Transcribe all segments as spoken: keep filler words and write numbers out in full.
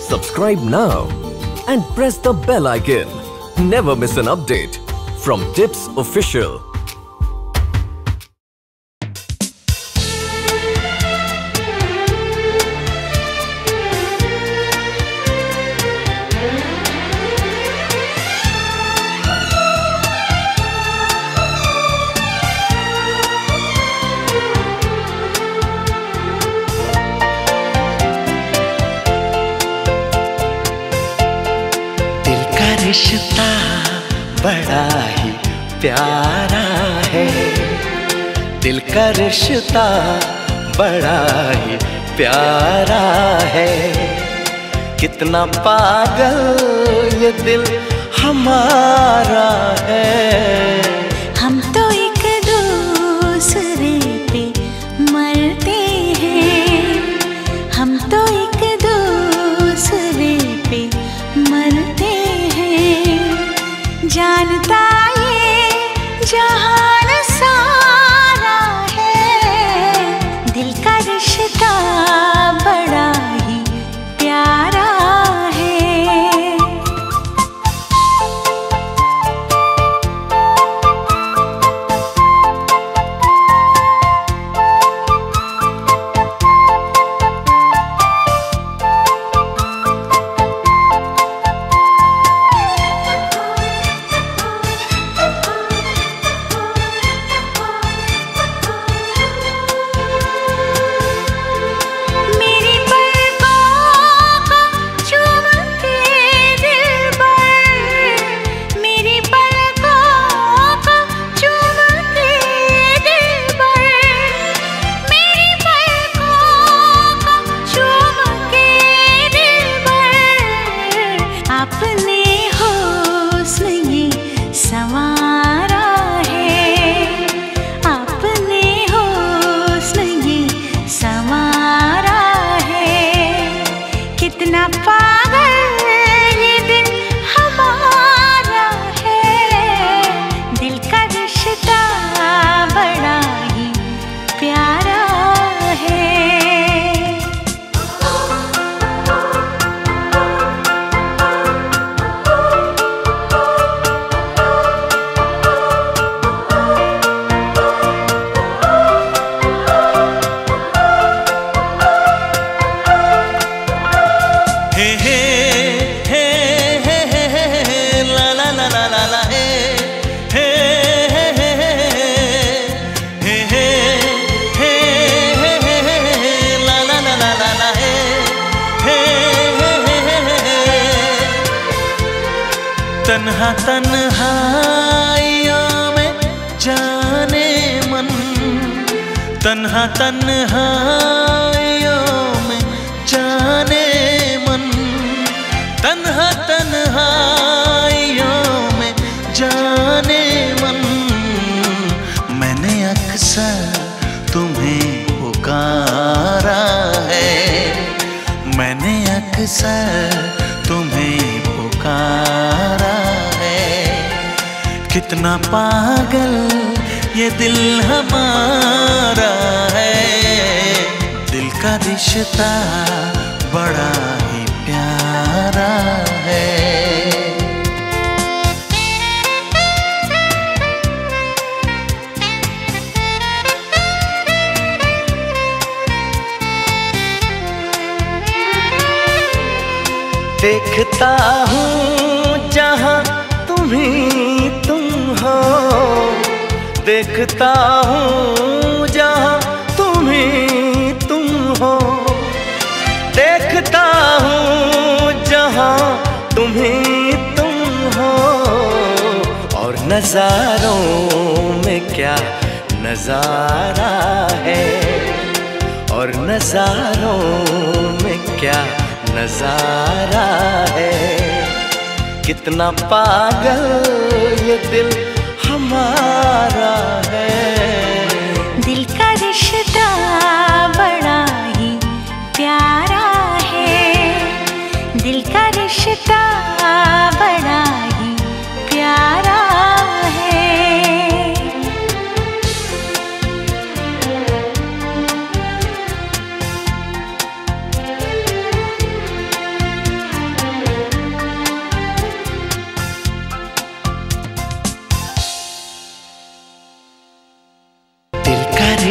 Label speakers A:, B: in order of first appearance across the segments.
A: Subscribe now and press the bell icon. Never miss an update from Tips Official.
B: रिश्ता बड़ा ही प्यारा है, दिल का रिश्ता बड़ा ही प्यारा है। कितना पागल ये दिल हमारा है।
C: हम तो एक दूसरे पे मरते हैं, हम तो एक दूसरे पे मरते हैं। जानता ये जहान सारा है, दिल का रिश्ता बड़ा ही प्यारा है।
B: तन्हा तन्हाइयों में जाने मन, तन्हा तन्हाइयों में जाने मन, तन्हा तन्हाइयों में जाने मन। मैंने अक्सर तुम्हें पुकारा है, मैंने अक्सर तुम्हें पुकारा है। कितना पागल ये दिल हमारा है, दिल का रिश्ता बड़ा ही प्यारा है। देखता हूँ जहाँ तुम ही तुम हो, देखता हूँ जहाँ तुम ही तुम हो, देखता हूँ जहाँ तुम ही तुम हो। और नज़ारों में क्या नज़ारा है, और नज़ारों में क्या नज़ारा है। कितना पागल ये दिल हमारा है,
C: दिल का रिश्ता बड़ा ही प्यारा है, दिल का रिश्ता बड़ा ही प्यारा है।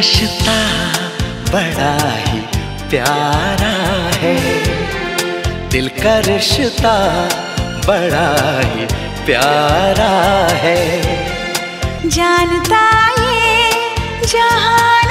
B: रिश्ता बड़ा ही प्यारा है, दिल का रिश्ता बड़ा ही प्यारा है।
C: जानता ये जहां